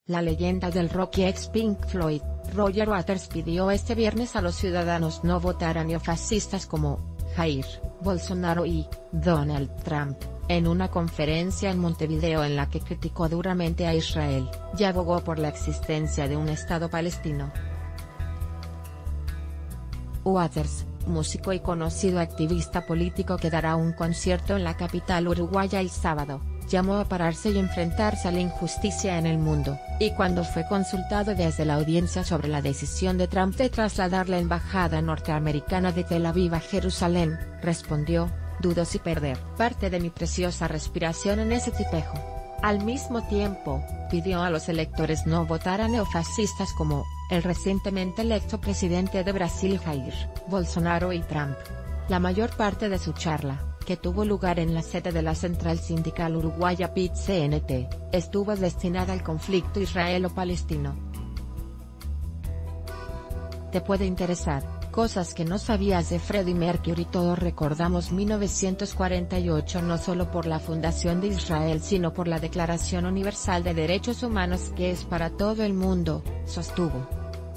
La leyenda del rock y ex Pink Floyd, Roger Waters pidió este viernes a los ciudadanos no votar a neofascistas como Jair Bolsonaro y Donald Trump, en una conferencia en Montevideo en la que criticó duramente a Israel, y abogó por la existencia de un Estado palestino. Waters, músico y conocido activista político que dará un concierto en la capital uruguaya el sábado, llamó a pararse y enfrentarse a la injusticia en el mundo, y cuando fue consultado desde la audiencia sobre la decisión de Trump de trasladar la embajada norteamericana de Tel Aviv a Jerusalén, respondió: "Dudo si perder parte de mi preciosa respiración en ese tipejo". Al mismo tiempo, pidió a los electores no votar a neofascistas como el recientemente electo presidente de Brasil Jair Bolsonaro y Trump. La mayor parte de su charla, que tuvo lugar en la sede de la Central Sindical Uruguaya PIT-CNT, estuvo destinada al conflicto israelo-palestino. Te puede interesar: cosas que no sabías de Freddie Mercury. Todos recordamos 1948 no solo por la fundación de Israel sino por la Declaración Universal de Derechos Humanos que es para todo el mundo, sostuvo.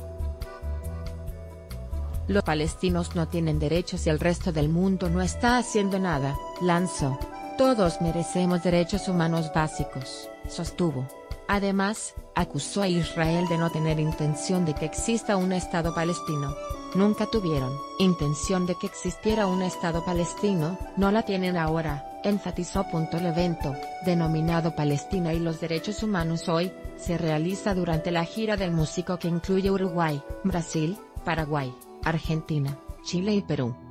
Los palestinos no tienen derechos y el resto del mundo no está haciendo nada, lanzó. Todos merecemos derechos humanos básicos, sostuvo. Además, acusó a Israel de no tener intención de que exista un Estado palestino. Nunca tuvieron intención de que existiera un Estado palestino, no la tienen ahora, enfatizó. El evento, denominado Palestina y los Derechos Humanos Hoy, se realiza durante la gira del músico que incluye Uruguay, Brasil, Paraguay, Argentina, Chile y Perú.